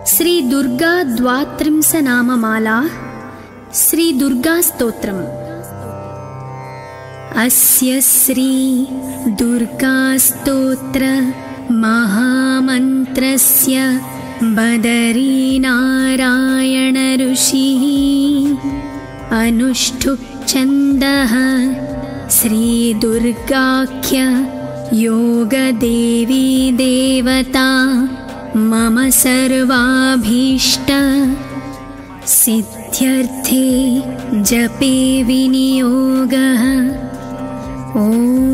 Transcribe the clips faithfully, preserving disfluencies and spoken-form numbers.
श्री दुर्गा द्वात्रिंशनाममाला श्री दुर्गा स्तोत्रम्। अस्य श्री दुर्गा स्तोत्र महामन्त्रस्य बदरीनारायण ऋषिः अनुष्ठुप् छन्दः श्री दुर्गाख्य योगदेवी देवता मम सर्वाभीष्ट सिद्ध्यर्थे जपे विनियोगः। ॐ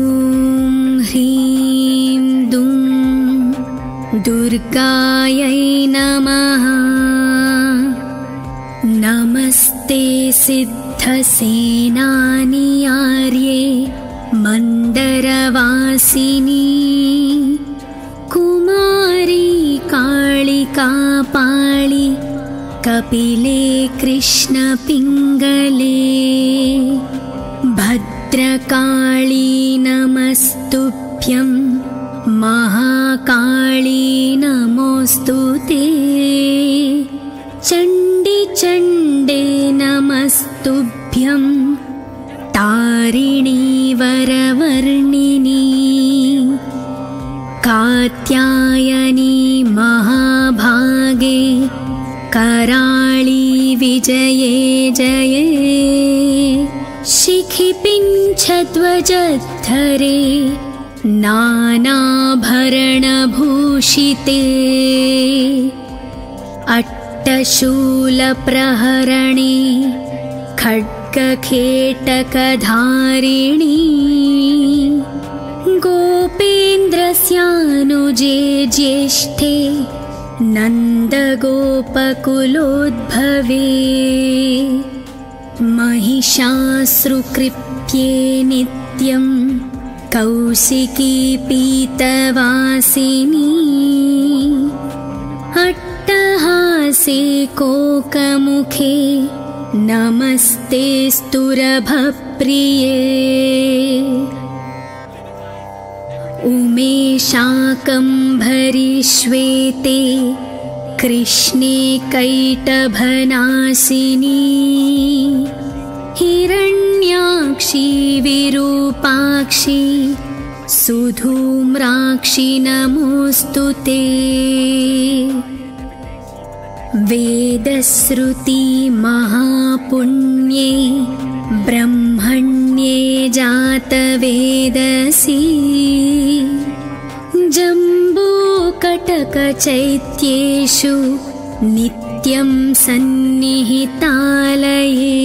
ह्रीं दुं दुर्गायै नमः। नमस्ते सिद्धसेनानि आर्ये मन्दरवासिनी कुमारी कालिका पाळि कपिले कृष्णपिङ्गले भद्रकाली नमस्तुभ्यं महाकाली नमोऽस्तु ते चण्डी चण्डे नमस्तुभ्यं तारिणी वरवर्णिनी कात्यायनी महाभागे कराळी विजये जये शिखिपिञ्छध्वजधरे नानाभरणभूषिते अट्टशूलप्रहरणे खड्गखेटकधारिणी गोपेन्द्रस्यानुजे ज्येष्ठे नन्दगोपकुलोद्भवे महिषासुरकृप्ये नित्यं कौशिकी पीतवासिनी अट्टहासे कोकमुखे नमस्ते स्तुरभप्रिये उमे शाकम्भरी श्वेते कृष्णे कैटभनाशिनी हिरण्याक्षी विरूपाक्षी सुधूम्राक्षी नमोऽस्तु ते वेदश्रुति महापुण्ये ब्रह्मण्ये जातवेदसी जम्बूकटकचैत्येषु नित्यं सन्निहितालये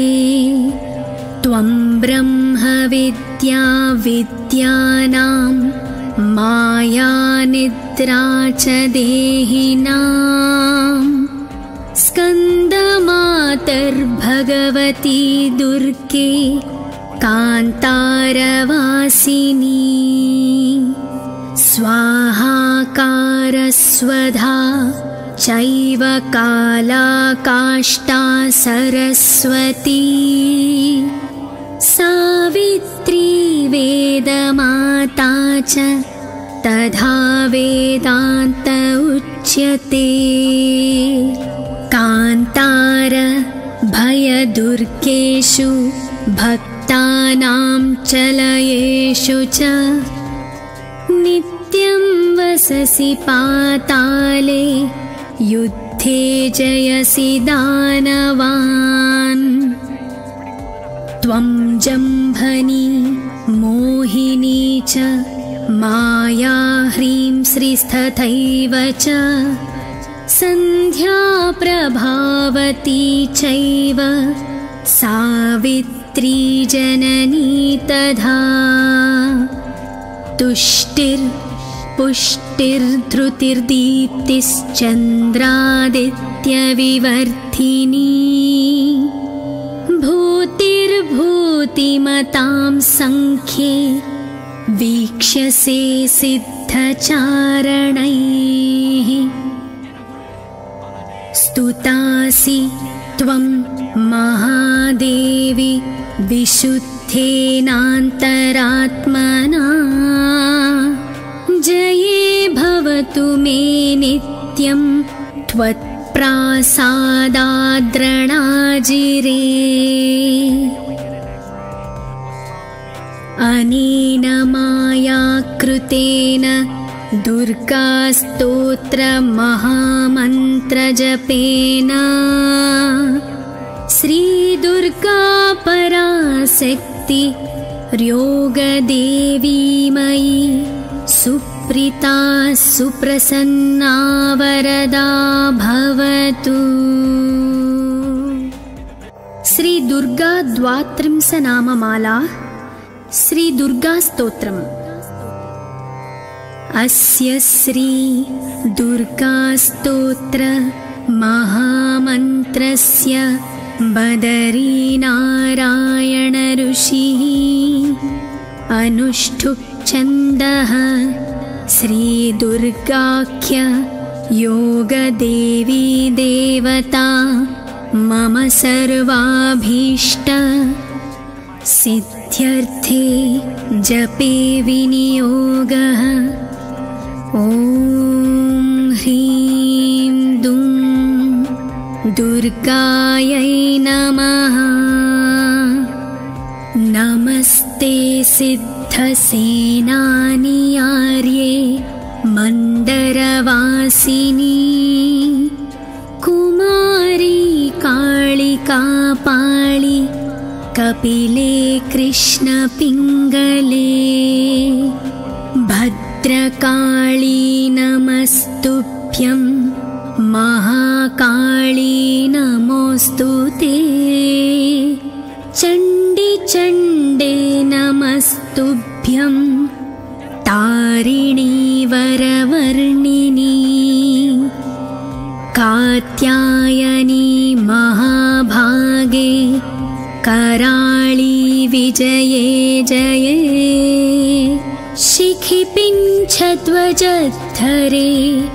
त्वं ब्रह्मविद्या विद्यानां माया निद्रा च देहिनां स्कन्दमातर्भगवती दुर्गे कान्तारवासिनी स्वाहाकारस्वधा चैव काला काष्ठा सरस्वती सावित्री वेदमाता च तथा वेदान्त उच्यते कान्तार भयदुर्गेषु भक्तानां चलयेषु च नित्यं वससि पाताले युद्धे जयसि दानवान् त्वं जम्भनी मोहिनी च माया ह्रीं श्रीस्तथैव च सन्ध्या प्रभावती चैव सावित्री जननी तथा तुष्टिर्पुष्टिर्धृतिर्दीप्तिश्चन्द्रादित्यविवर्धिनी भूतिर्भूतिमतां सङ्ख्ये वीक्ष्यसे सिद्धचारणैः स्तुतासि त्वं महादेवी विशुद्धेनान्तरात्मना जये भवतु मे नित्यं त्वत्प्रासादाद्रणाजिरे अनेन मायाकृतेन दुर्गास्तोत्रमहामन्त्रजपेन श्रीदुर्गा पराशक्ति योगदेवीमयी सुप्रीता सुप्रसन्ना वरदा भवतु। श्री दुर्गा द्वात्रिंश नाममाला श्री दुर्गा स्तोत्रम्। अस्य श्री दुर्गा स्तोत्र महामन्त्रस्य बदरीनारायण ऋषिः अनुष्ठुप् छन्दः श्री दुर्गाख्य योगदेवी देवता मम सर्वाभीष्ट सिद्ध्यर्थे जपे विनियोगः। ॐ ह्रीं दुं दुर्गायै नमः। नमस्ते सिद्धसेनानि आर्ये मन्दरवासिनी कुमारी कालिका पाळि कपिले कृष्णपिङ्गले भद्रकाली नमस्तुभ्यं महाकाली नमोऽस्तु ते चण्डी चण्डे नमस्तुभ्यं तारिणी वरवर्णिनी कात्यायनी महाभागे कराळी विजये जये शिखिपिञ्छध्वजधरे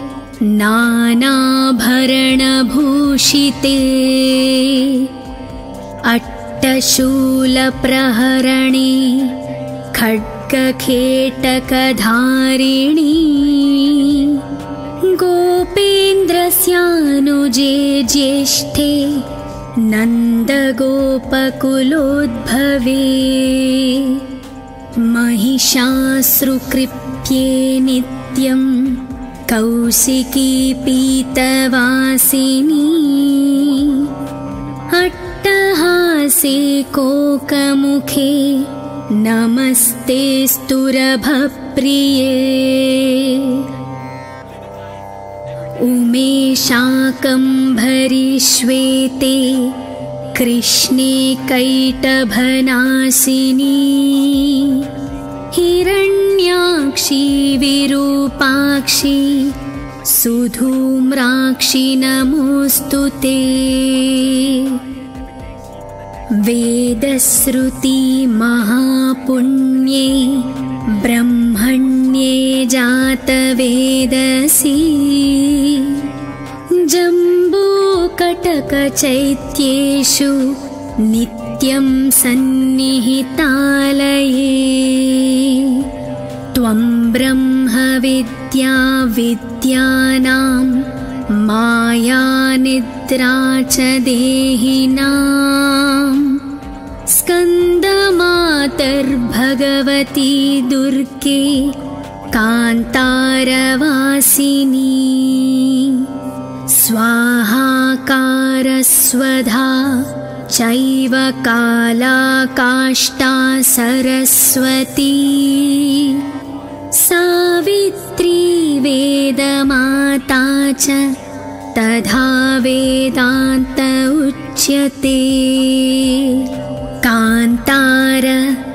नानाभरणभूषिते अट्टशूलप्रहरणे खड्गखेटकधारिणी गोपेन्द्रस्यानुजे ज्येष्ठे नन्दगोपकुलोद्भवे महिषासुरकृप्ये नित्यं कौशिकी पीतवासिनी अट्टहासे कोकमुखे नमस्ते स्तुरभप्रिये उमे शाकम्भरी श्वेते कृष्णे कैटभनाशिनी हिरण्याक्षी विरूपाक्षी सुधूम्राक्षी नमोऽस्तु ते वेदश्रुति महापुण्ये ब्रह्मण्ये जातवेदसी जम्बूकटकचैत्येषु नित्यं सन्निहितालये त्वं ब्रह्मविद्या विद्यानां माया निद्रा च देहिनां स्कन्दमातर्भगवती दुर्गे कान्तारवासिनी स्वाहाकारस्वधा चैव काला काष्ठा सरस्वती सावित्री वेदमाता च तथा वेदान्त उच्यते कान्तार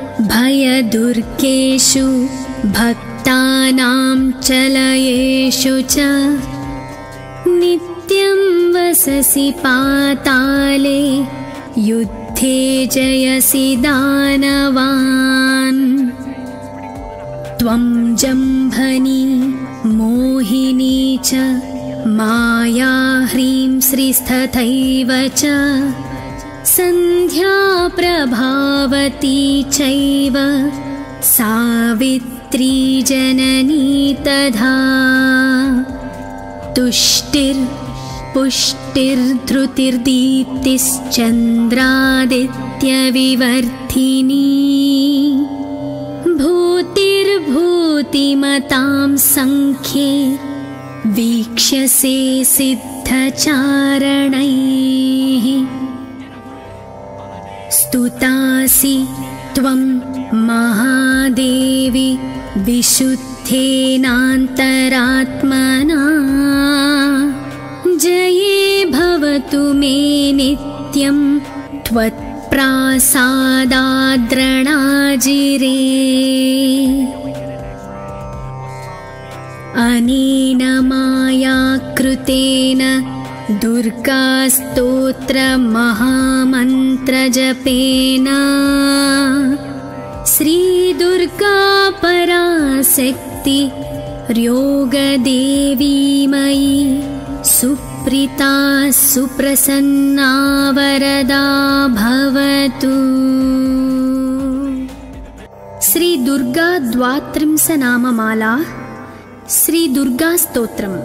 भयदुर्गेषु भक्तानां चलयेषु च नित्यं वससि पाताले युद्धे जयसि दानवान् त्वं जम्भनी मोहिनी च माया ह्रीं श्रीस्तथैव च सन्ध्या प्रभावती चैव सावित्री जननी तथा तुष्टिर् पुष्टिर्धृतिर्दीप्तिश्चन्द्रादित्यविवर्धिनी भूतिर्भूतिमतां संख्ये वीक्ष्यसे सिद्धचारणैः स्तुतासि त्वं महादेवी विशुद्धेनान्तरात्मना जये भवतु मे नित्यं त्वत्प्रासादाद्रणाजिरे अनेन मायाकृतेन दुर्गास्तोत्रमहामन्त्रजपेन श्रीदुर्गा पराशक्ति योगदेवीमयी सुप्रीता सुप्रसन्ना वरदा भवतु। श्री दुर्गा द्वात्रिंश नाममाला श्री दुर्गा स्तोत्रम्।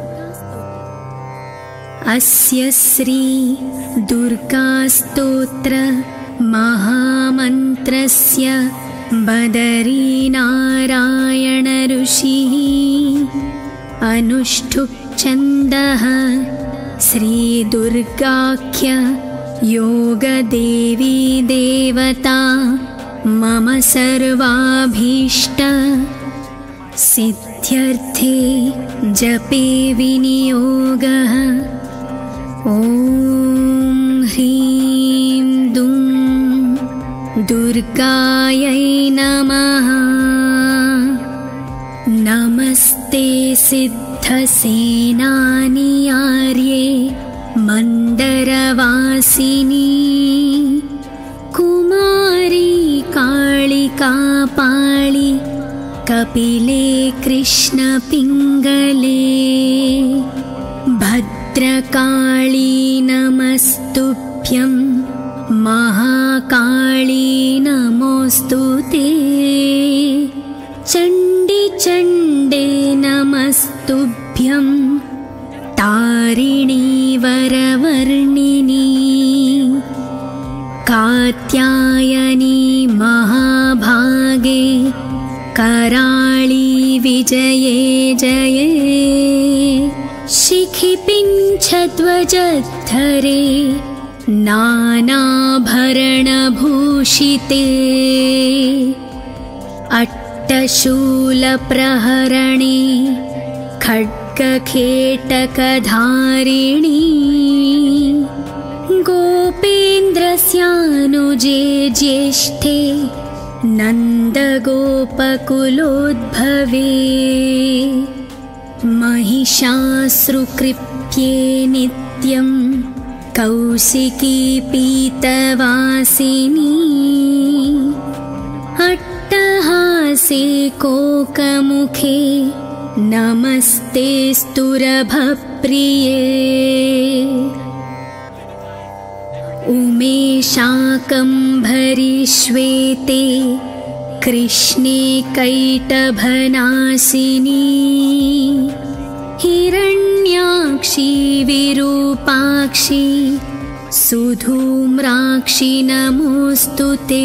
अस्य श्री दुर्गा स्तोत्र महामन्त्रस्य बदरीनारायण ऋषिः अनुष्ठुप् छन्दः श्री दुर्गाख्य योगदेवी देवता मम सर्वाभीष्ट सिद्ध्यर्थे जपे विनियोगः। ॐ ह्रीं दुं दुर्गायै नमः। नमस्ते सिद्धसेनानि आर्ये मन्दरवासिनी कुमारी कालिका पाळि कपिले कृष्णपिङ्गले भद्रकाली नमस्तुभ्यं महाकाली नमोऽस्तुते चण्डी चण्डे नमस्तुभ्यं तारिणी वरवर्णिनी कात्यायनी महाभागे कराळी विजये जये शिखिपिञ्छध्वजधरे नानाभरणभूषिते अट्टशूलप्रहरणे खड्गखेटकधारिणी गोपेन्द्रस्यानुजे ज्येष्ठे नन्दगोपकुलोद्भवे महिषासुरकृप्ये नित्यं कौशिकी पीतवासिनी अट्टहासे कोकमुखे नमस्ते स्तुरभप्रिये उमेशाकम्भरी श्वेते कृष्णे कैटभनाशिनी हिरण्याक्षी विरूपाक्षी सुधूम्राक्षी नमोऽस्तुते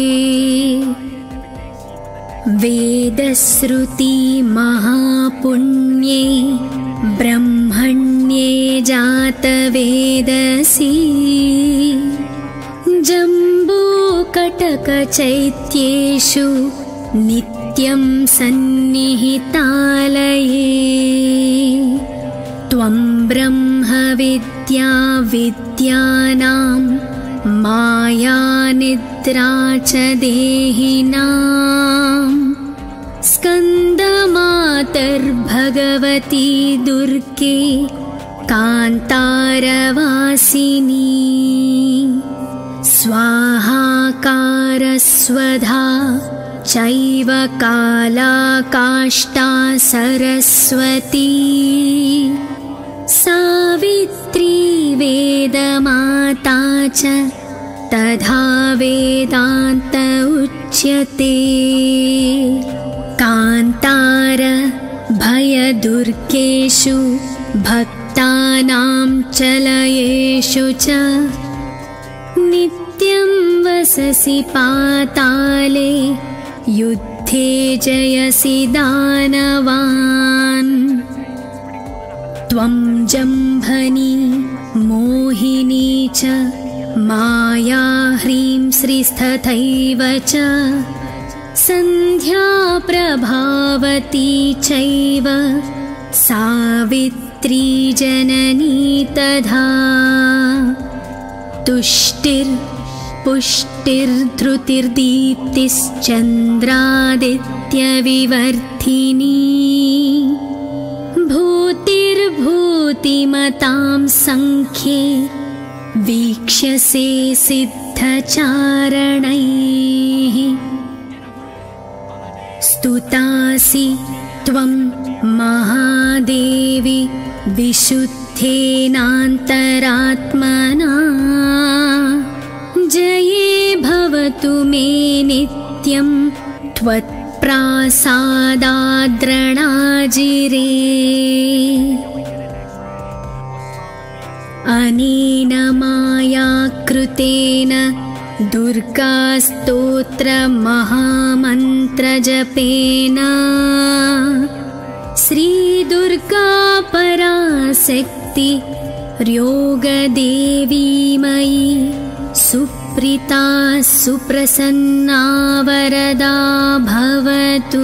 वेदश्रुति महापुण्ये ब्रह्मण्ये जातवेदसी जम्बूकटकचैत्येषु नित्यं सन्निहितालये त्वं ब्रह्मविद्या विद्यानां माया निद्रा च देहिनां स्कन्दमातर्भगवती दुर्गे कान्तारवासिनी स्वाहाकारस्वधा चैव काला काष्ठा सरस्वती सावित्री वेदमाता च तथा वेदान्त उच्यते कान्तार भयदुर्गेषु भक्ताय भुवनां चलयेषु च नित्यं वससि पाताले युद्धे जयसि दानवान् त्वं जम्भनी मोहिनी च माया ह्रीं श्रीस्तथैव च सन्ध्या प्रभावती चैव सावित्री जननी तथा तुष्टिर्पुष्टिर्धृतिर्दीप्तिश्चन्द्रादित्यविवर्धिनी भूतिर्भूतिमतां सङ्ख्ये वीक्ष्यसे सिद्धचारणैः स्तुतासि त्वं महादेवी विशुद्धेनान्तरात्मना जये भवतु मे नित्यं त्वत्प्रासादाद्रणाजिरे अनेन मायाकृतेन दुर्गास्तोत्रमहामन्त्रजपेन श्रीदुर्गा पराशक्ति योगदेवीमयी सुप्रीता सुप्रसन्ना वरदा भवतु।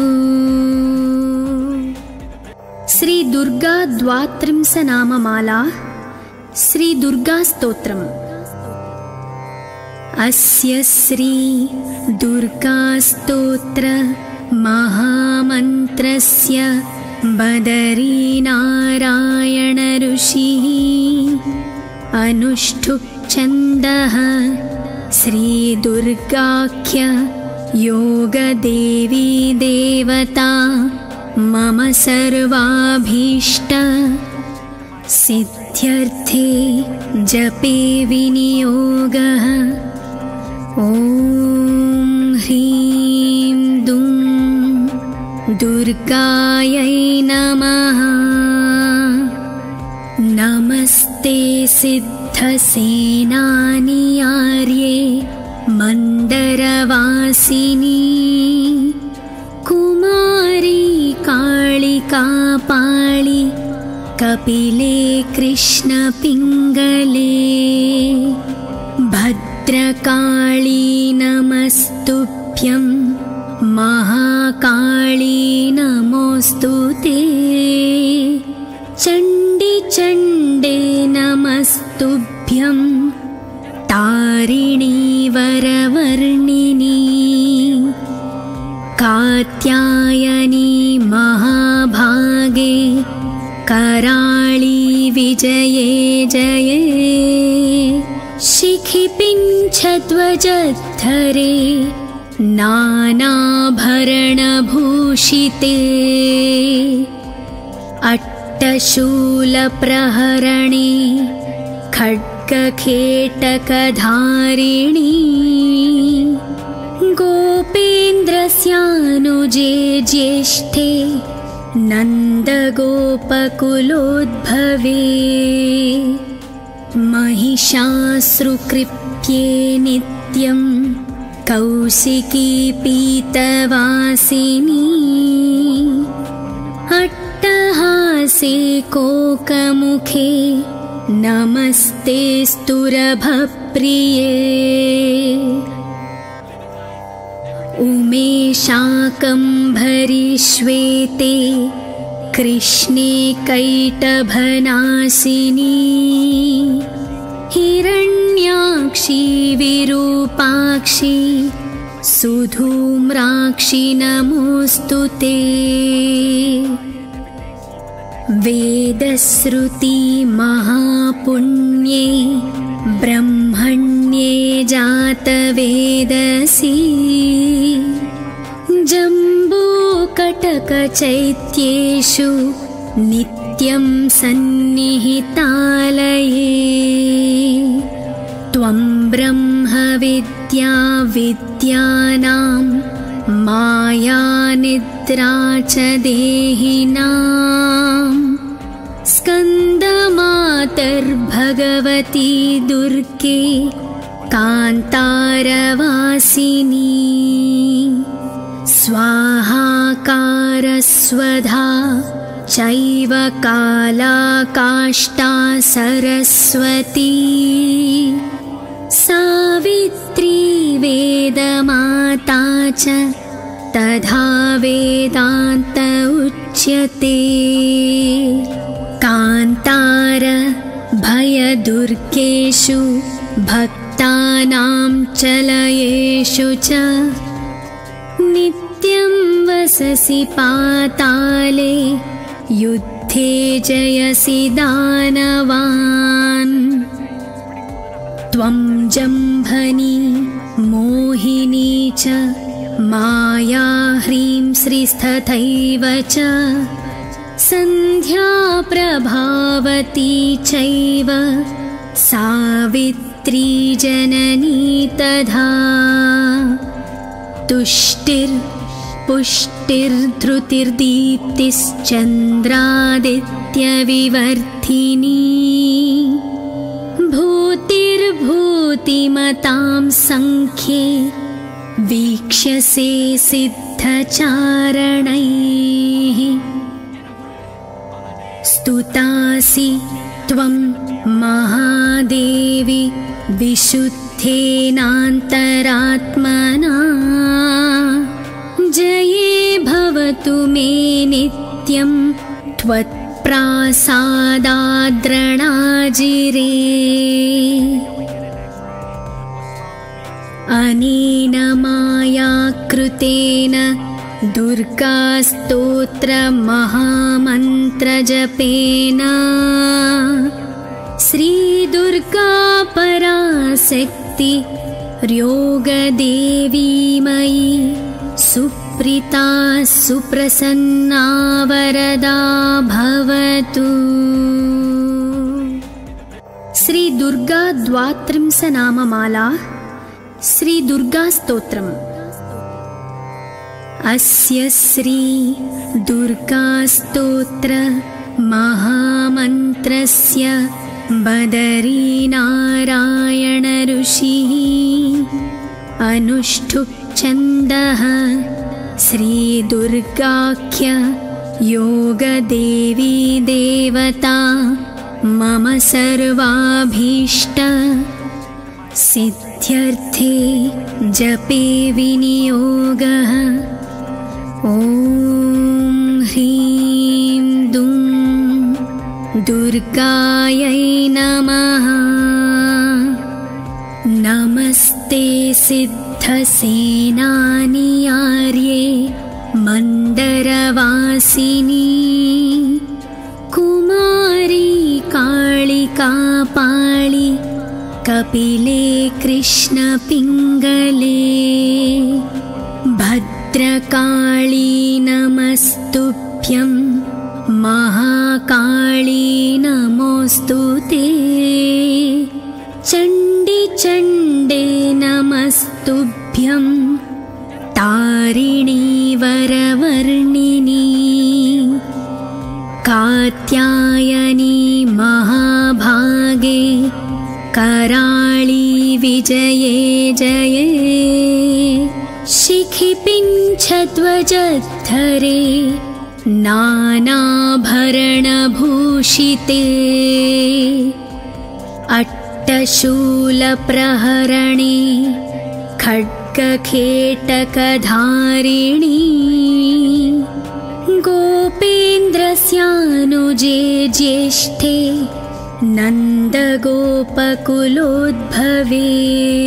श्री दुर्गा द्वात्रिंश नाममाला श्री दुर्गा स्तोत्रम्। अस्य श्री दुर्गा स्तोत्र महामन्त्रस्य बदरीनारायण ऋषिः अनुष्ठुप् छन्दः श्री दुर्गाख्य योगदेवी देवता मम सर्वाभीष्ट सिद्ध्यर्थे जपे विनियोगः। ॐ ह्रीं दुं दुर्गायै नमः। नमस्ते सिद्धसेनानि आर्ये मन्दरवासिनी कुमारी कालिका पाळि कपिले कृष्णपिङ्गले भद्रकाली नमस्तुभ्यं महाकाली नमोऽस्तु ते चण्डी चण्डे नमस्तुभ्यं तारिणी वरवर्णिनी कात्यायनी महाभागे कराळी विजये जये शिखिपिञ्छध्वजधरे नानाभरणभूषिते अट्टशूलप्रहरणे खड्गखेटकधारिणी गोपेन्द्रस्यानुजे ज्येष्ठे नन्दगोपकुलोद्भवे महिषासुरकृप्ये नित्यं कौशिकी पीतवासिनी अट्टहासे कोकमुखे नमस्ते स्तुरभप्रिये उमेशाकम्भरी श्वेते कृष्णे कैटभनाशिनी हिरण्याक्षी विरूपाक्षी सुधूम्राक्षी नमोऽस्तु ते वेदश्रुति महापुण्ये ब्रह्मण्ये जातवेदसी जम्बूकटकचैत्येषु नित्यं सन्निहितालये त्वं ब्रह्मविद्या विद्यानां माया निद्रा च देहिनां स्कन्दमातर्भगवती दुर्गे कान्तारवासिनी स्वाहाकारस्वधा चैव काला काष्ठा सरस्वती सावित्री वेदमाता च तथा वेदान्त उच्यते कान्तार भयदुर्गेषु भक्तानां चलयेषु च नित्यं वससि पाताले युद्धे जयसि दानवान् त्वं जम्भनी मोहिनी च माया ह्रीं श्रीस्तथैव च सन्ध्या प्रभावती चैव सावित्री जननी तथा तुष्टिर्पुष्टिर्धृतिर्दीप्तिश्चन्द्रादित्यविवर्धिनी भूतिर्भूतिमतां सङ्ख्ये वीक्ष्यसे सिद्धचारणैः स्तुतासि त्वं महादेवी विशुद्धेनान्तरात्मना जये भवतु मे नित्यं त्वत्प्रासादाद्रणाजिरे अनेन मायाकृतेन दुर्गास्तोत्रमहामन्त्रजपेन श्रीदुर्गा पराशक्ति योगदेवीमयी सुप्रीता सुप्रसन्ना वरदा भवतु। श्री दुर्गा द्वात्रिंश नाममाला श्री दुर्गा स्तोत्रम्। अस्य श्री दुर्गा स्तोत्र महामन्त्रस्य बदरीनारायण ऋषिः अनुष्ठुप् छन्दः श्री दुर्गाख्य योगदेवी देवता मम सर्वाभीष्ट सिद्ध्यर्थे जपे विनियोगः। ॐ ह्रीं दुं दुर्गायै नमः। नमस्ते सिद्धसेनानि आर्ये मन्दरवासिनी कुमारी कालिका पाळि कपिले कृष्णपिङ्गले भद्रकाली नमस्तुभ्यं महाकाली नमोऽस्तु ते चण्डी चण्डे नमस्तुभ्यं तारिणी वरवर्णिनी कात्यायनी महाभागे कराळी विजये जये शिखिपिञ्छध्वजधरे नानाभरणभूषिते अट्टशूलप्रहरणे खड्गखेटकधारिणी गोपेन्द्रस्यानुजे ज्येष्ठे नन्दगोपकुलोद्भवे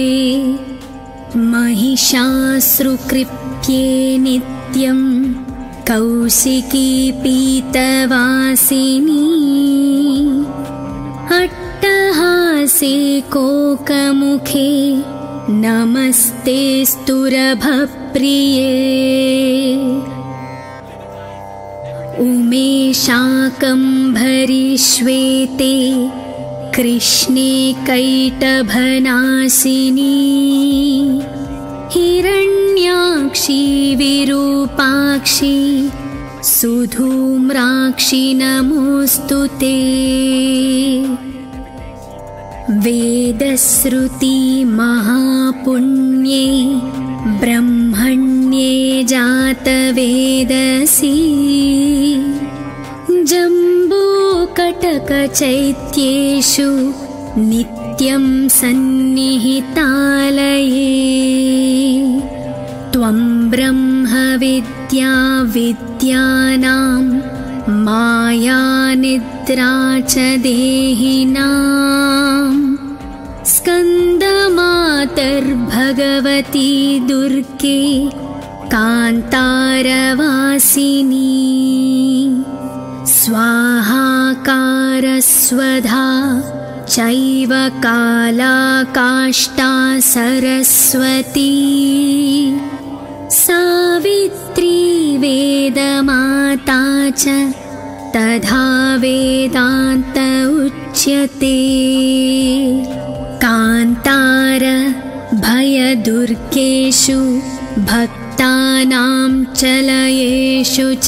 महिषासुरकृप्ये नित्यं कौशिकी पीतवासिनी अट्टहासे कोकमुखे नमस्ते स्तुरभप्रिये उमे शाकम्भरी श्वेते कृष्णे कैटभनाशिनी हिरण्याक्षी विरूपाक्षी सुधूम्राक्षि नमोऽस्तु ते। वेदश्रुति महापुण्ये ब्रह्मण्ये जातवेदसी जम्बूकटकचैत्येषु नित्यं सन्निहितालये। त्वं ब्रह्मविद्या विद्यानां माया निद्रा च देहिनां स्कन्दमातर्भगवती दुर्गे कान्तारवासिनी। स्वाहाकारस्वधा चैव काला काष्ठा सरस्वती सावित्री वेदमाता च तथा वेदान्त उच्यते। कान्तार भयदुर्गेषु भक्तानां चलयेषु च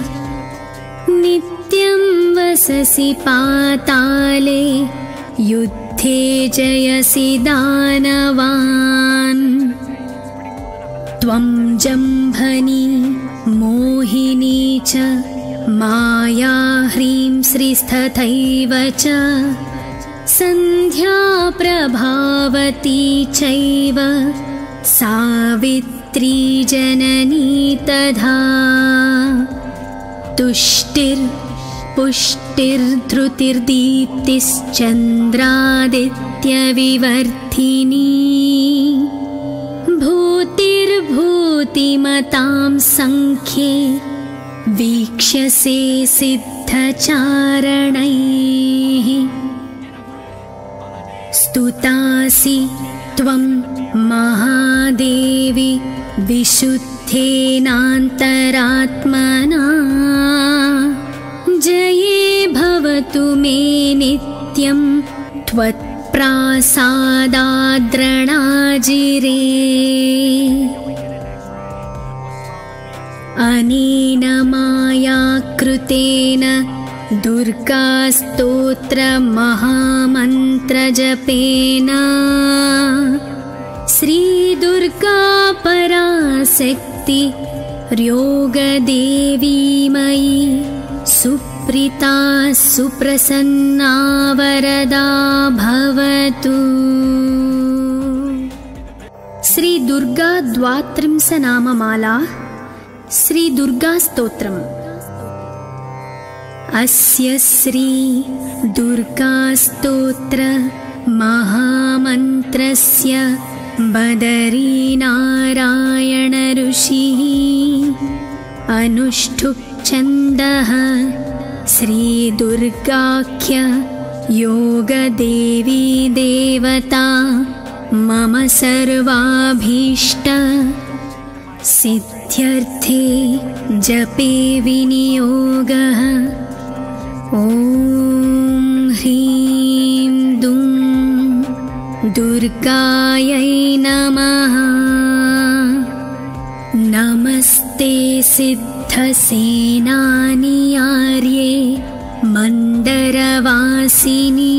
नित्यं वससि पाताले युद्धे जयसि दानवान्। त्वं जम्भनी मोहिनी च माया ह्रीं श्रीस्तथैव च सन्ध्या प्रभावती चैव सावित्री जननी तथा। तुष्टिर्पुष्टिर्धृतिर्दीप्तिश्चन्द्रादित्यविवर्धिनी भूतिर्भूतिमतां सङ्ख्ये वीक्ष्यसे सिद्धचारणैः। स्तुतासि त्वं महादेवी विशुद्धेनान्तरात्मना जये भवतु मे नित्यं त्वत्प्रासादाद्रणाजिरे। अनेन मायाकृतेन दुर्गास्तोत्रमहामन्त्रजपेन श्रीदुर्गा पराशक्ति योगदेवीमयी सुप्रीता सुप्रसन्ना वरदा भवतु। श्री दुर्गा द्वात्रिंश नाममाला श्री दुर्गा स्तोत्रम्। अस्य श्री दुर्गा स्तोत्र महामन्त्रस्य बदरीनारायण ऋषिः अनुष्ठुप् छन्दः श्रीदुर्गाख्य योगदेवी देवता मम सर्वाभीष्ट सिद्ध्यर्थे जपे विनियोगः। ॐ ह्रीं दुं दुर्गायै नमः। नमस्ते सिद्धसेनानि आर्ये मन्दरवासिनी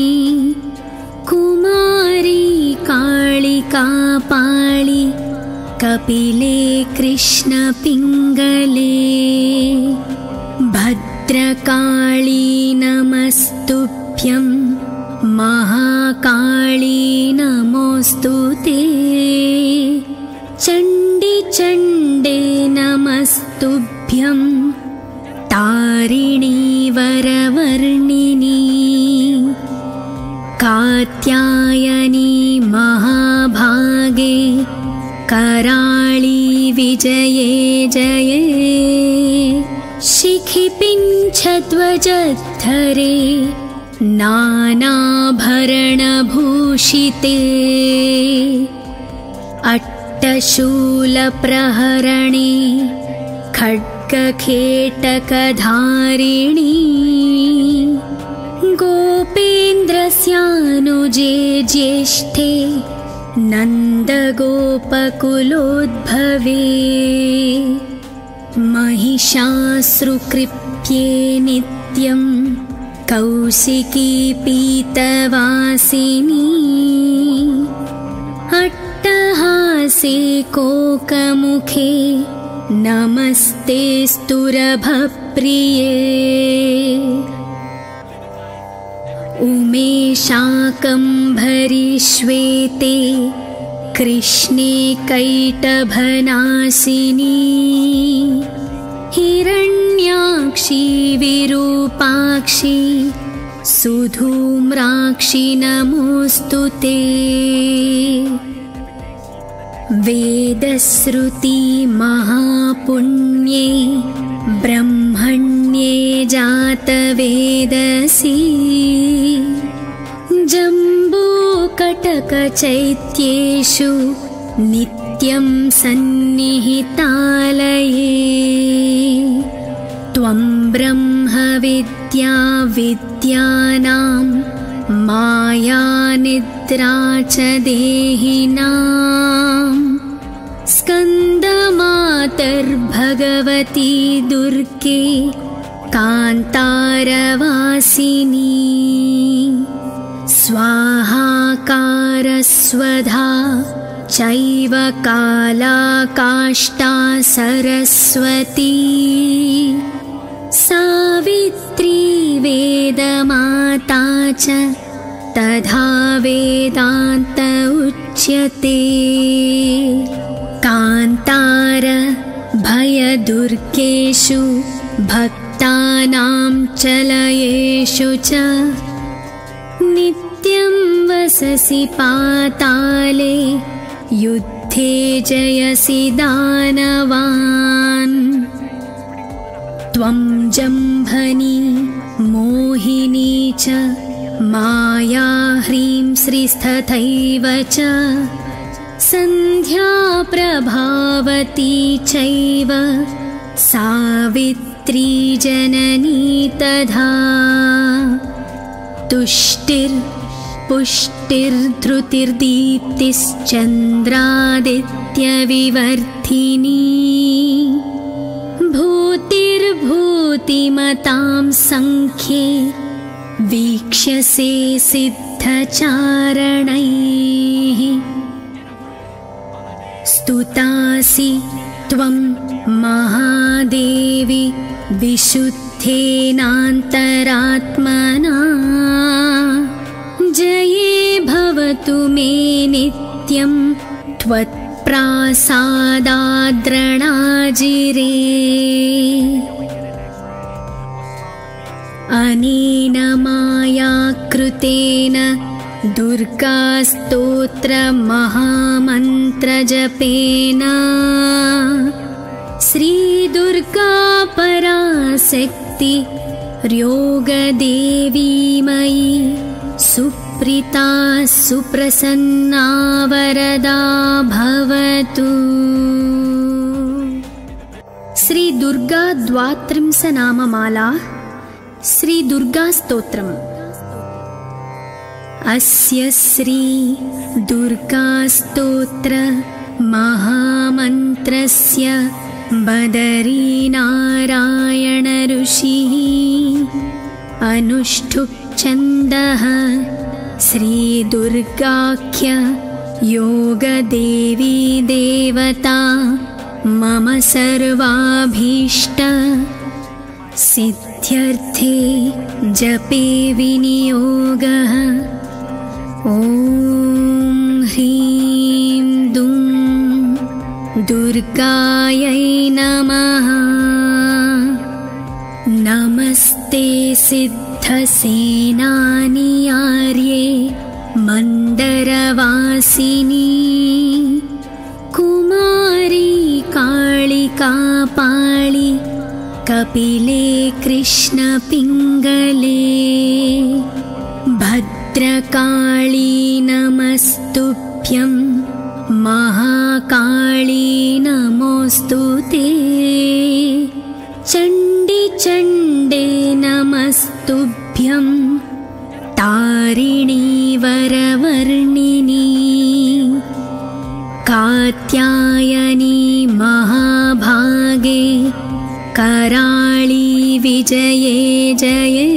कुमारी कालिका पाळि कपिले कृष्णपिङ्गले भद्रकाली नमस्तुभ्यं महाकाली नमोऽस्तु ते चण्डी चण्डे नमस्तुभ्यं तारिणी वरवर्णिनी कात्यायनी महाभागे कराळी विजये जये शिखिपिञ्छध्वजधरे नानाभरणभूषिते अट्टशूलप्रहरणे खड्गखेटकधारिणी गोपेन्द्रस्यानुजे ज्येष्ठे नन्दगोपकुलोद्भवे महिषासृकृप्ये नित्यं कौशिकी पीतवासिनी अट्टहासे कोकमुखे नमस्ते स्तुरभप्रिये उमे शाकम्भरी श्वेते कृष्णे कैटभनाशिनी हिरण्याक्षी विरूपाक्षी सुधूम्राक्षी नमोऽस्तु ते वेदश्रुति महापुण्ये ब्रह्मण्ये जातवेदसी जम्बूकटकचैत्येषु नित्यं सन्निहितालये त्वं ब्रह्मविद्या विद्यानां माया निद्रा च देहिनां स्कन्दमातर्भगवती दुर्गे कान्तारवासिनी स्वाहाकारस्वधा चैव काला काष्ठा सरस्वती सावित्री वेदमाता च तथा वेदान्त उच्यते कान्तार भयदुर्गेषु भक्तानां चलयेषु च नित्यं वससि पाताले युद्धे जयसि दानवान् त्वं जम्भनी मोहिनी च माया ह्रीं श्रीस्तथैव च सन्ध्या प्रभावती चैव सावित्री जननी तथा तुष्टिर्पुष्टिर्धृतिर्दीप्तिश्चन्द्रादित्यविवर्धिनी भूतिर्भूतिमतां सङ्ख्ये वीक्ष्यसे सिद्धचारणैः स्तुतासि त्वं महादेवी विशुद्धेनान्तरात्मना जये भवतु मे नित्यं त्वत्प्रासादाद्रणाजिरे अनेन मायाकृतेन दुर्गास्तोत्रमहामन्त्रजपेन श्रीदुर्गा पराशक्ति योगदेवीमयी सुप्रीता सुप्रसन्ना वरदा भवतु। श्री दुर्गा द्वात्रिंश नाममाला श्री दुर्गा स्तोत्रम्। अस्य श्री दुर्गा स्तोत्र महामन्त्रस्य बदरीनारायण ऋषिः अनुष्ठुप् छन्दः श्री दुर्गाख्य योगदेवी देवता मम सर्वाभीष्ट सिद्ध्यर्थे जपे विनियोगः। ॐ ह्रीं दुं दुर्गायै नमः। नमस्ते सिद्धसेनानि आर्ये मन्दरवासिनी कुमारी कालिका पाळि कपिले कृष्णपिङ्गले भद्रकाली नमस्तुभ्यं महाकाली नमोऽस्तु ते चण्डी चण्डे नमस्तुभ्यं तारिणी वरवर्णिनी कात्यायनी महाभागे कराळी विजये जये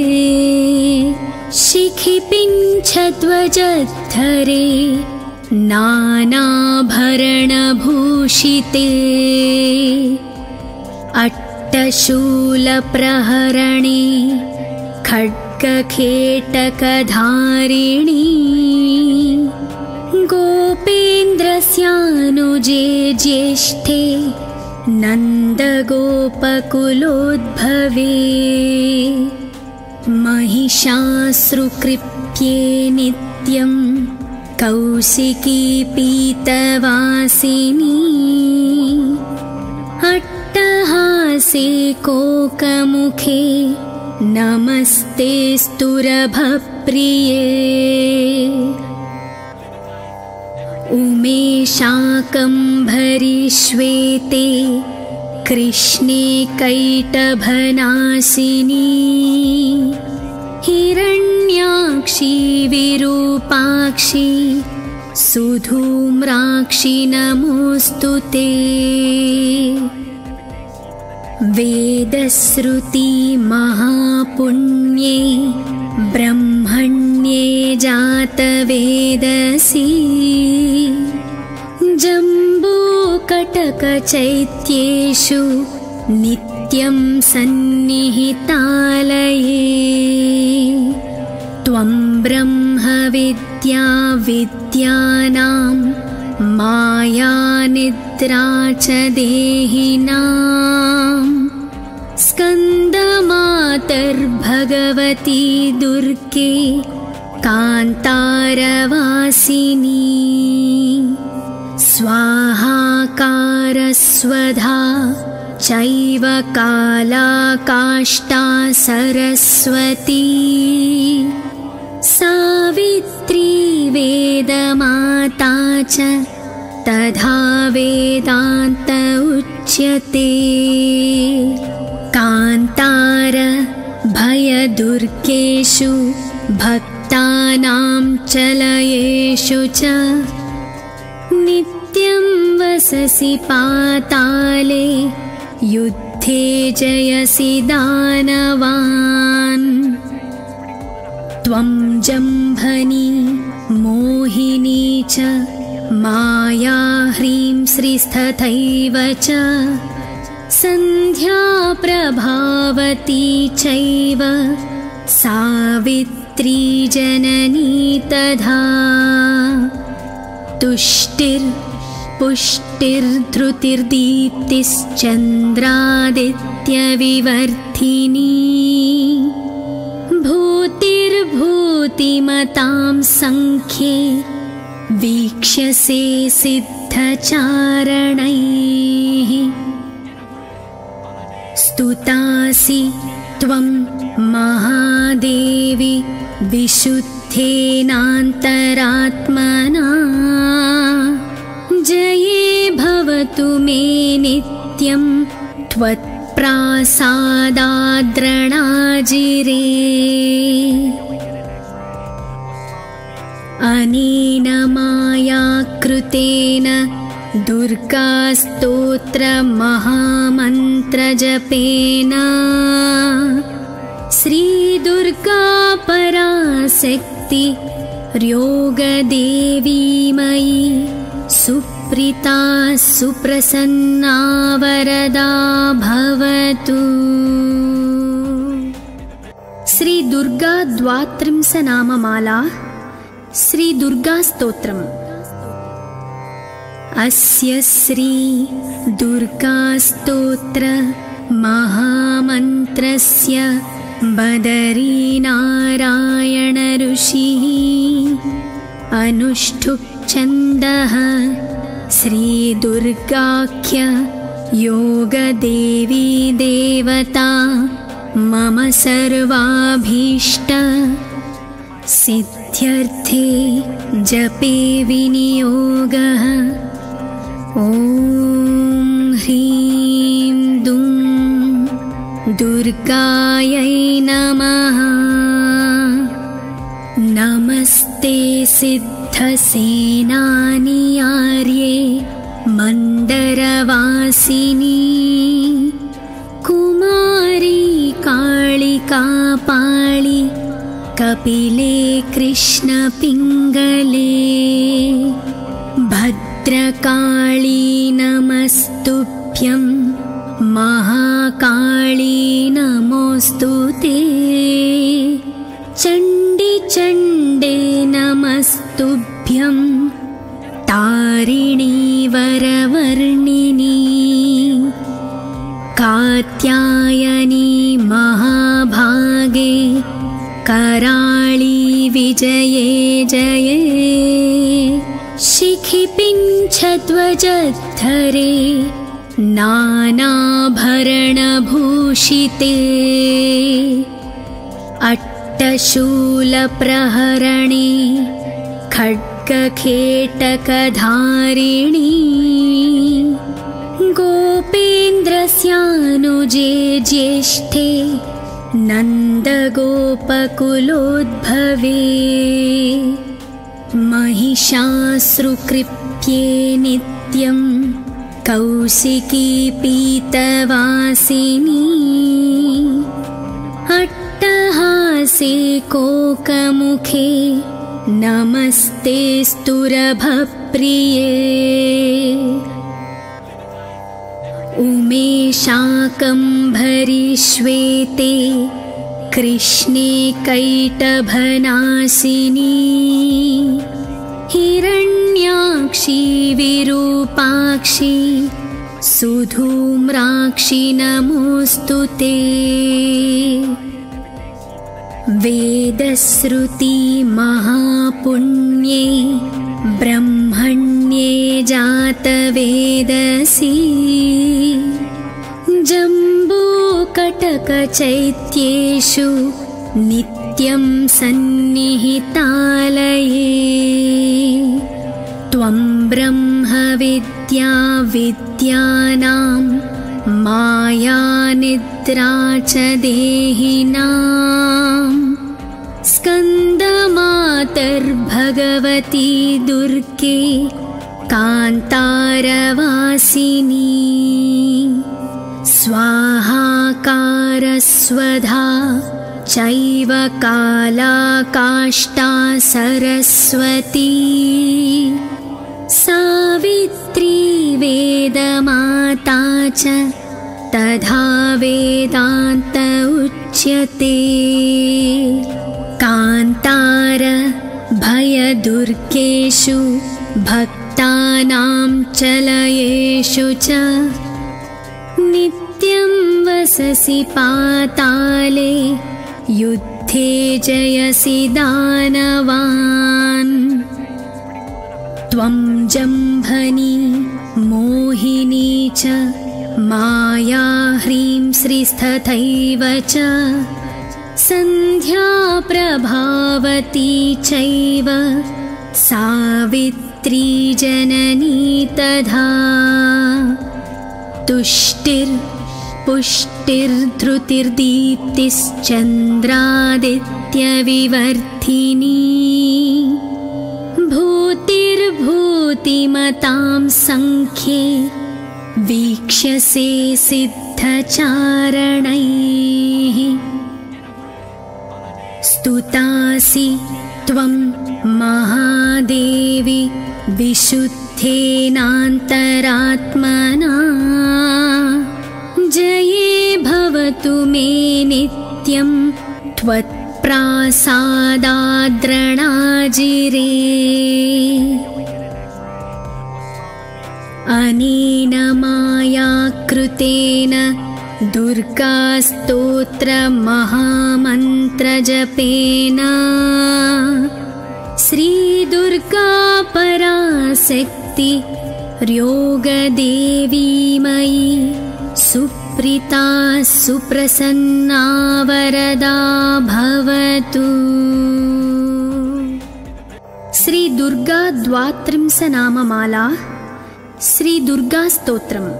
शिखिपिञ्छध्वजद्धरे नानाभरणभूषिते अट्टशूलप्रहरणे खड्गखेटकधारिणी गोपेन्द्रस्यानुजे ज्येष्ठे नन्दगोपकुलोद्भवे महिषाश्रुकृप्ये नित्यं कौशिकी पीतवासिनी अट्टहासे कोकमुखे नमस्ते स्तुरभप्रिये उमेशाकम्भरि श्वेते कृष्णे कैटभनाशिनी हिरण्याक्षी विरूपाक्षी सुधूम्राक्षि नमोऽस्तु ते वेदश्रुति महापुण्ये ब्रह्मण्ये जातवेदसी जम्बूकटकचैत्येषु नित्यं सन्निहितालये त्वं ब्रह्मविद्या विद्यानां माया निद्रा च देहिनां स्कन्दमातर्भगवती दुर्गे कान्तारवासिनी स्वाहाकारस्वधा चैव काला काष्ठा सरस्वती सावित्री वेदमाता च तथा वेदान्त उच्यते कान्तार भयदुर्गेषु भक्तानां चलयेषु च नित्यं वससि पाताले युद्धे जयसि दानवान् त्वं जम्भनी मोहिनी च माया ह्रीं श्रीस्तथैव च सन्ध्या प्रभावती चैव सावित्री जननी तथा तुष्टिर्पुष्टिर्धृतिर्दीप्तिश्चन्द्रादित्यविवर्धिनी भूतिर्भूतिमतां सङ्ख्ये वीक्ष्यसे सिद्धचारणैः स्तुतासि त्वं महादेवी विशुद्धेनान्तरात्मना जये भवतु मे नित्यं त्वत्प्रासादाद्रणाजिरे अनेन मायाकृतेन दुर्गास्तोत्रमहामन्त्रजपेन श्रीदुर्गा पराशक्ति योगदेवीमयी सुप्रीता सुप्रसन्ना वरदा भवतु। श्री दुर्गा द्वात्रिंश नाममाला श्री दुर्गा स्तोत्रम्। अस्य श्री दुर्गा स्तोत्र महामन्त्रस्य बदरीनारायण ऋषिः अनुष्ठुप् छन्दः श्री दुर्गाख्य योगदेवी देवता मम सर्वाभीष्ट सिद्ध्यर्थे जपे विनियोगः। ॐ ह्रीं दुं दुर्गायै नमः। नमस्ते सिद्धसेनानि आर्ये मन्दरवासिनी कुम कापाळि कपिले कृष्णपिङ्गले भद्रकाली नमस्तुभ्यं महाकाली नमोऽस्तु ते चण्डि चण्डे नमस्तुभ्यं तारिणी वरवर्णिनी कात्यायनी महाभागे कराळी विजये जये शिखिपिञ्छध्वजधरे नानाभरणभूषिते अट्टशूलप्रहरणे खड्गखेटकधारिणी गोपेन्द्रस्यानुजे ज्येष्ठे नन्दगोपकुलोद्भवे महिषासुरकृप्ये नित्यं कौशिकी पीतवासिनी अट्टहासे कोकमुखे नमस्ते स्तुरभप्रिये उमे शाकम्भरी श्वेते कृष्णे कैटभनाशिनी हिरण्याक्षी विरूपाक्षी सुधूम्राक्षी नमोऽस्तु ते वेदश्रुति महापुण्ये ब्रह्मण्ये जातवेदसी जम्बूकटकचैत्येषु नित्यं सन्निहितालये त्वं ब्रह्मविद्या विद्यानां माया निद्रा च देहिनां स्कन्दमातर्भगवती दुर्गे कान्तारवासिनी स्वाहाकारस्वधा चैव काला काष्ठा सरस्वती सावित्री वेदमाता च तथा वेदान्त उच्यते कान्तार भयदुर्गेषु भक्तानां चलयेषु च नित्यं वससि पाताले युद्धे जयसि दानवान् त्वं जम्भनी मोहिनी च माया ह्रीं श्रीस्तथैव च सन्ध्या प्रभावती चैव सावित्री जननी तथा तुष्टिर्पुष्टिर्धृतिर्दीप्तिश्चन्द्रादित्यविवर्धिनी भूतिर्भूतिमतां सङ्ख्ये वीक्ष्यसे सिद्धचारणैः स्तुतासि त्वं महादेवी विशुद्धेनान्तरात्मना जये भवतु मे नित्यं त्वत्प्रासादाद्रणाजिरे अनेन मायाकृतेन दुर्गास्तोत्रमहामन्त्रजपेन श्रीदुर्गा पराशक्ति योगदेवीमयी सुप्रीता सुप्रसन्ना वरदा भवतु। श्री दुर्गा द्वात्रिंश नाममाला श्री दुर्गा स्तोत्रम्।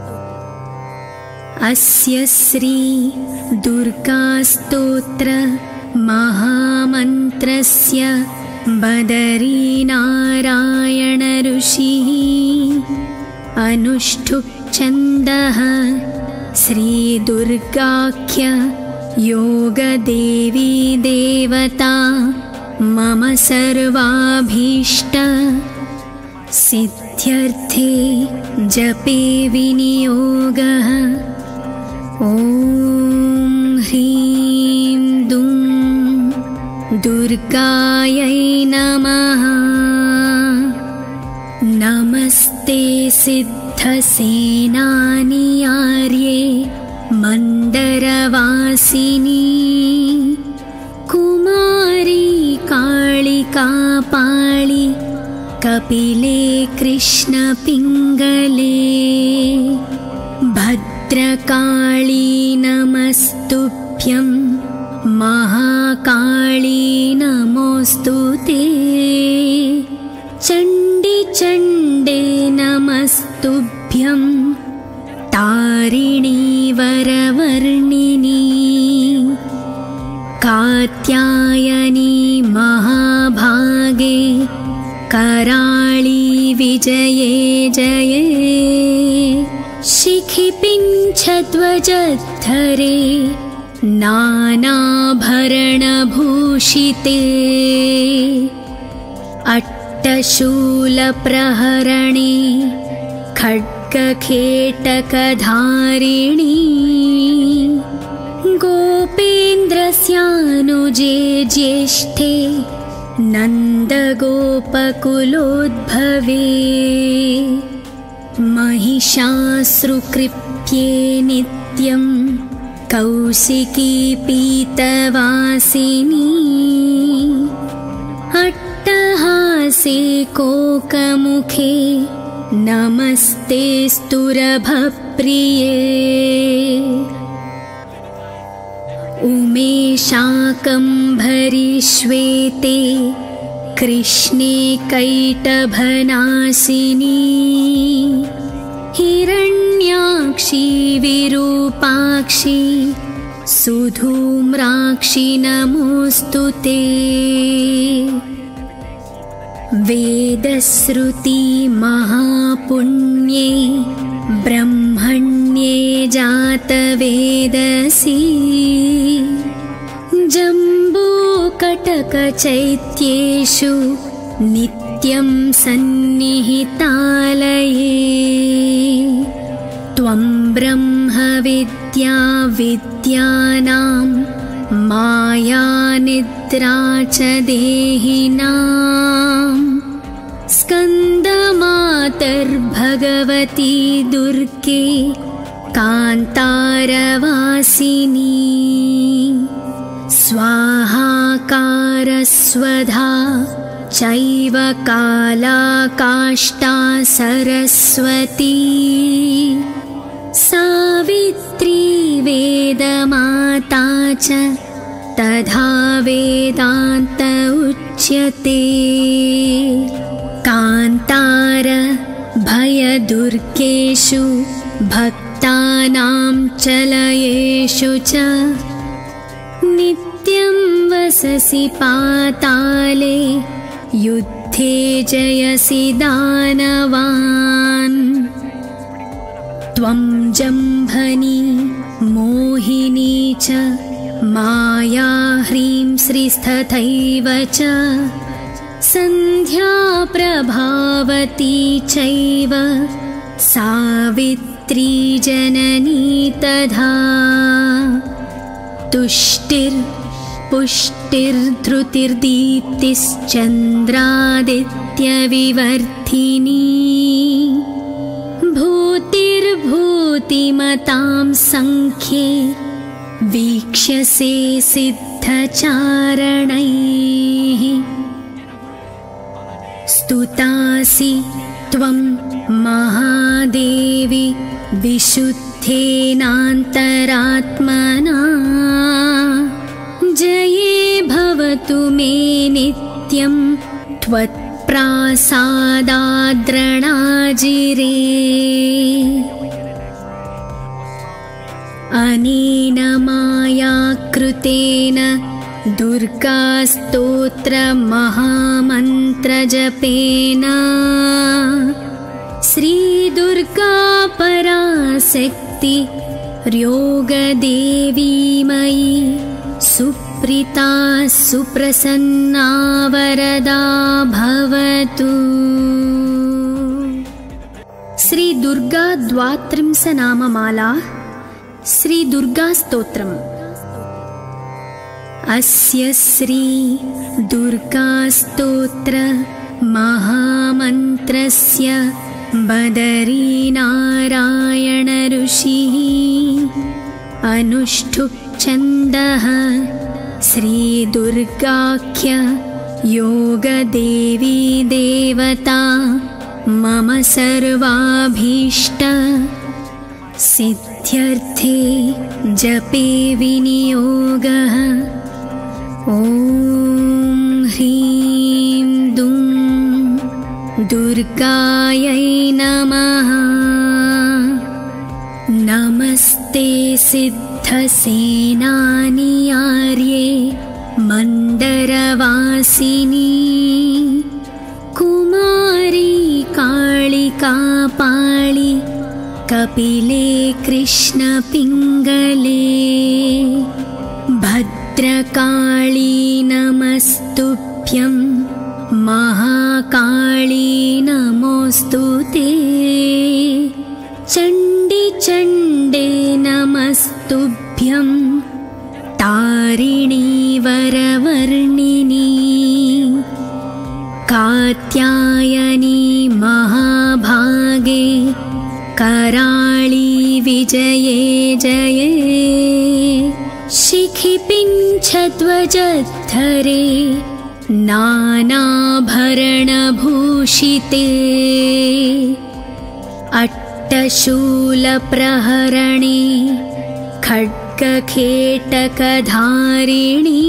अस्य श्री दुर्गा स्तोत्र महामन्त्रस्य बदरीनारायण ऋषिः अनुष्ठुप् छन्दः श्री दुर्गाख्य योगदेवी देवता मम सर्वाभीष्ट सिद्ध्यर्थे जपे विनियोगः। ॐ ह्रीं दुं दुर्गायै नमः। नमस्ते सिद्धसेनानि आर्ये मन्दरवासिनी कुमारी कालिका पाळि कपिले कृष्णपिङ्गले। भद्रकाली नमस्तुभ्यं महाकाली नमोऽस्तुते। चण्डी चण्डे नमस्तुभ्यं तारिणी वरवर्णिनी। कात्यायनी महाभागे कराळी विजये जये। शिखिपिञ्छध्वजधरे नानाभरणभूषिते। अट्टशूलप्रहरणे खड्गखेटकधारिणी। गोपेन्द्रस्यानुजे ज्येष्ठे नन्दगोपकुलोद्भवे। महिषासुरकृप्ये नित्यं कौशिकी पीतवासिनी। अट्टहासे कोकमुखे नमस्ते स्तुरभप्रिये। उमेशाकम्भरि श्वेते कृष्णे कैटभनाशिनी। हिरण्याक्षी विरूपाक्षी सुधूम्राक्षी नमोऽस्तुते। वेदश्रुति महापुण्ये ब्रह्मण्ये जातवेदसी। जम्बूकटकचैत्येषु नित्यं सन्निहितालये। त्वं ब्रह्मविद्या विद्यानां माया निद्रा च देहिनां। स्कन्दमातर्भगवती दुर्गे कान्तारवासिनी। स्वाहाकारस्वधा चैव काला काष्ठा सरस्वती। सावित्री वेदमाता च तथा वेदान्त उच्यते। कान्तार भयदुर्गेषु भक्तानां चलयेषु च नित्यं वससि पाताले। युद्धे जयसि दानवान्। त्वं जम्भनी मोहिनी च माया ह्रीं श्रीस्तथैव च। सन्ध्या प्रभावती चैव सावित्री जननी तथा। तुष्टिर्पुष्टिर्धृतिर्दीप्तिश्चन्द्रादित्यविवर्धिनी। भूतिर्भूतिमतां सङ्ख्ये वीक्ष्यसे सिद्धचारणैः। स्तुतासि त्वं महादेवी विशुद्धेनान्तरात्मना। जये भवतु मे नित्यं त्वत्प्रासादाद्रणाजिरे। अनेन मायाकृतेन दुर्गास्तोत्रमहामन्त्रजपेन श्रीदुर्गा पराशक्ति योगदेवीमयी सुप्रीता सुप्रसन्ना वरदा भवतु। श्री दुर्गा द्वात्रिंश नाममाला श्री दुर्गा स्तोत्रम्। अस्य श्री दुर्गा स्तोत्र महामन्त्रस्य बदरीनारायण ऋषिः अनुष्ठुप् छन्दः श्री दुर्गाख्य योगदेवी देवता मम सर्वाभीष्ट सिद्ध्यर्थे जपे विनियोगः। ॐ ह्रीं दुं दुर्गायै नमः। नमस्ते सिद्धसेनानि आर्ये मन्दरवासिनी कुमारी कालिका पाळि कपिले कृष्णपिङ्गले भद्रकाली नमस्तुभ्यं महाकाली नमोऽस्तुते चण्डी चण्डे नमस्तुभ्यं तारिणी वरवर्णिनी कात्यायनी महाभागे कराळी विजये जये शिखिपिञ्छध्वजधरे नानाभरणभूषिते अट्टशूलप्रहरणे खड्गखेटकधारिणी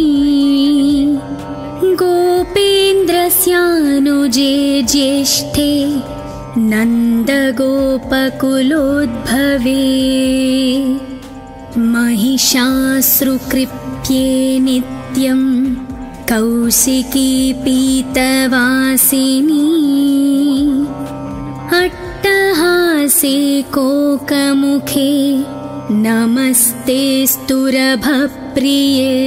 गोपेन्द्रस्यानुजे ज्येष्ठे नन्दगोपकुलोद्भवे महिषासुरकृप्ये नित्यं कौशिकी पीतवासिनी अट्टहासे कोकमुखे नमस्ते स्तुरभप्रिये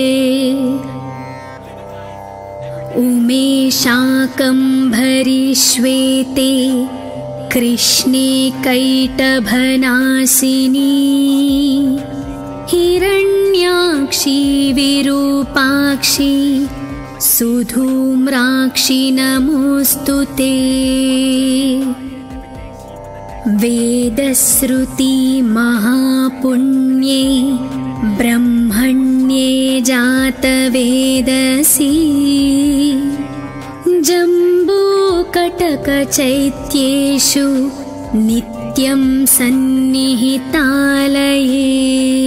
उमेशाकम्भरि श्वेते कृष्णे कैटभनाशिनी हिरण्याक्षी विरूपाक्षी सुधूम्राक्षी नमोऽस्तुते वेदश्रुति महापुण्ये ब्रह्मण्ये जातवेदसी जम्बूकटकचैत्येषु नित्यं सन्निहितालये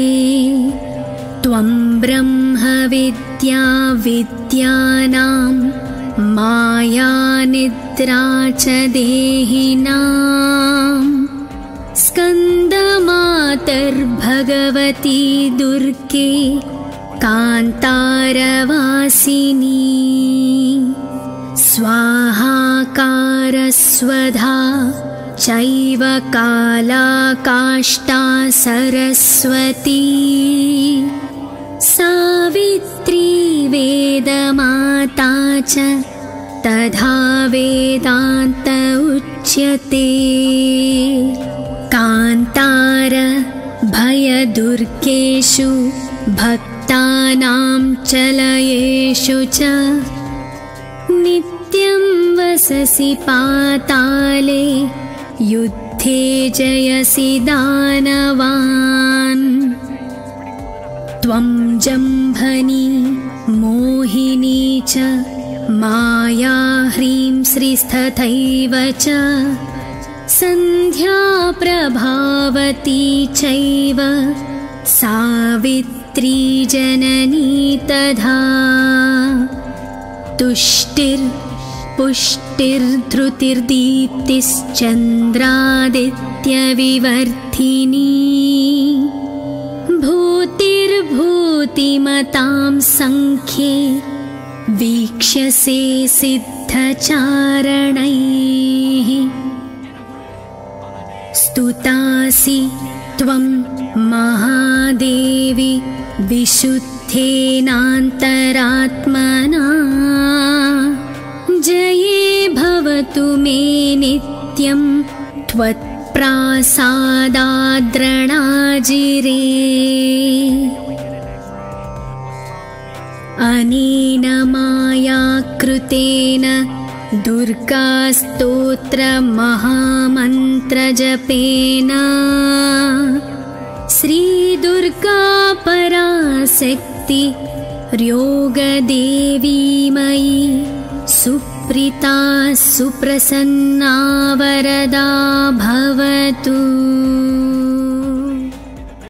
त्वं ब्रह्मविद्या विद्यानां माया निद्रा च देहिनां स्कन्दमातर्भगवती दुर्गे कान्तारवासिनी स्वाहाकारस्वधा चैव काला काष्ठा सरस्वती सावित्री वेदमाता च तथा वेदान्त उच्यते कान्तार भयदुर्गेषु भक्तानां चलयेषु च नित्यं वससि पाताले युद्धे जयसि दानवान् त्वं जम्भनी मोहिनी च माया ह्रीं श्रीस्तथैव च सन्ध्या प्रभावती चैव सावित्री जननी तथा तुष्टिर्पुष्टिर्धृतिर्दीप्तिश्चन्द्रादित्यविवर्धिनी भूतिर्भूतिमतां संख्ये वीक्ष्यसे सिद्धचारणैः स्तुतासि त्वं महादेवी विशुद्धेनान्तरात्मना जये भवतु मे नित्यं त्वत्प्रासादाद्रणाजिरे। अनेन मायाकृतेन दुर्गास्तोत्रमहामन्त्रजपेन श्रीदुर्गा पराशक्ति योगदेवीमयी सुप्रीता सुप्रसन्ना वरदा भवतु।